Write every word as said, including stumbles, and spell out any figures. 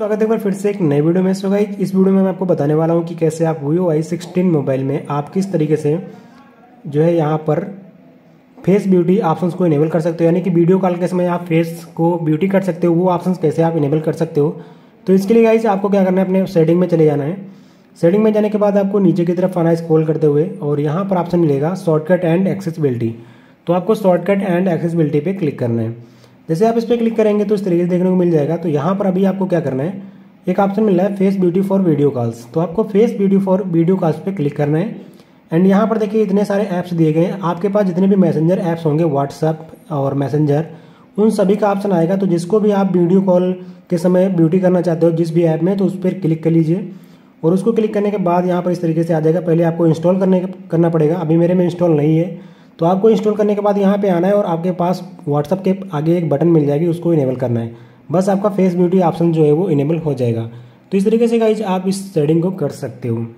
स्वागत है एक बार फिर से एक नई वीडियो में। सो गाइस इस वीडियो में मैं आपको बताने वाला हूं कि कैसे आप वीवो वाई सिक्सटीन मोबाइल में आप किस तरीके से जो है यहां पर फेस ब्यूटी ऑप्शंस को इनेबल कर सकते हो, यानी कि वीडियो कॉल के समय आप फेस को ब्यूटी कर सकते हो। वो ऑप्शंस कैसे आप इनेबल कर सकते हो, तो इसके लिए गाइस आपको क्या करना है, अपने सेटिंग में चले जाना है। सेटिंग में जाने के बाद आपको नीचे की तरफ आना है स्क्रॉल करते हुए, और यहाँ पर ऑप्शन मिलेगा शॉर्टकट एंड एक्सेसिबिलिटी। तो आपको शॉर्टकट एंड एक्सेसिबिलिटी पे क्लिक करना है। जैसे आप इस पर क्लिक करेंगे तो इस तरीके से देखने को मिल जाएगा। तो यहाँ पर अभी आपको क्या करना है, एक ऑप्शन मिल रहा है face beauty for video calls. तो आपको face beauty for video calls पे क्लिक करना है। एंड यहाँ पर देखिए इतने सारे ऐप्स दिए गए हैं। आपके पास जितने भी मैसेंजर ऐप्स होंगे, व्हाट्सएप और मैसेंजर, उन सभी का ऑप्शन आएगा। तो जिसको भी आप वीडियो कॉल के समय ब्यूटी करना चाहते हो जिस भी ऐप में, तो उस पर क्लिक कर लीजिए। और उसको क्लिक करने के बाद यहाँ पर इस तरीके से आ जाएगा। पहले आपको इंस्टॉल करने करना पड़ेगा, अभी मेरे में इंस्टॉल नहीं है। तो आपको इंस्टॉल करने के बाद यहाँ पे आना है और आपके पास व्हाट्सएप के आगे एक बटन मिल जाएगी, उसको इनेबल करना है। बस आपका फेस ब्यूटी ऑप्शन जो है वो इनेबल हो जाएगा। तो इस तरीके से गाइस आप इस सेटिंग को कर सकते हो।